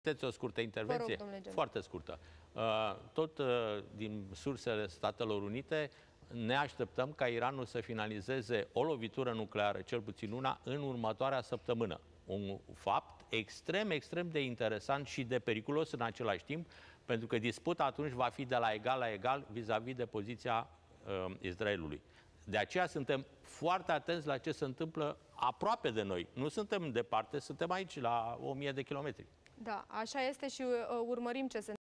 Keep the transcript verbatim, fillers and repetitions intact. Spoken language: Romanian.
Puteți o scurtă intervenție? Rog, foarte scurtă. Tot din sursele Statelor Unite ne așteptăm ca Iranul să finalizeze o lovitură nucleară, cel puțin una, în următoarea săptămână. Un fapt extrem, extrem de interesant și de periculos în același timp, pentru că disputa atunci va fi de la egal la egal vis-a-vis de poziția uh, Israelului. De aceea suntem foarte atenți la ce se întâmplă aproape de noi. Nu suntem departe, suntem aici la o mie de kilometri. Da, așa este și uh, urmărim ce se